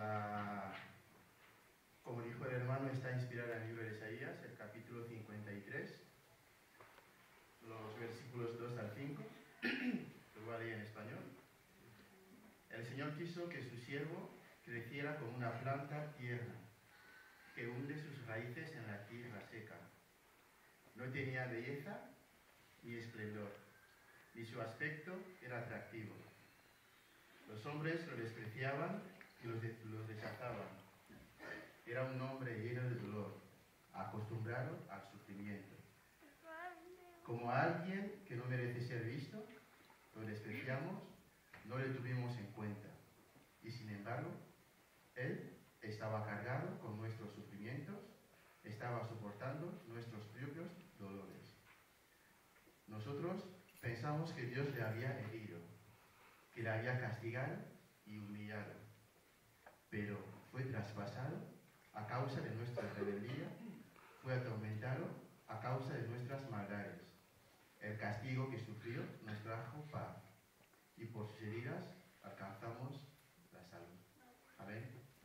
Como dijo el hermano, está inspirada en el libro de Isaías, el capítulo 53, los versículos 2 al 5. Lo voy a leer en español. El Señor quiso que su siervo creciera como una planta tierna, que hunde sus raíces en la tierra seca. No tenía belleza ni esplendor, ni su aspecto era atractivo. Los hombres lo despreciaban y los rechazaban. Era un hombre lleno de dolor, acostumbrado al sufrimiento. Como a alguien que no merece ser visto, lo despreciamos, no le tuvimos en cuenta. Y sin embargo, Él estaba cargado con nuestros sufrimientos, estaba soportando nuestros propios dolores. Nosotros pensamos que Dios le había herido, que le había castigado y humillado, pero fue traspasado a causa de nuestra rebeldía, fue atormentado a causa de nuestras maldades. El castigo que sufrió nos trajo paz, y por sus heridas alcanzamos la salud. Amén.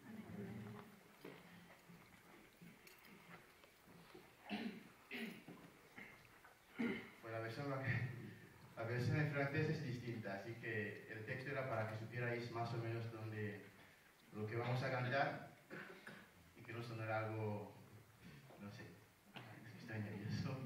Pues la versión en francés es distinta, así que el texto era para que supierais más o menos lo que vamos a cantar y que no sonara algo, no sé, estoy nervioso.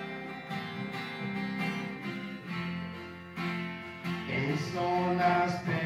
Son las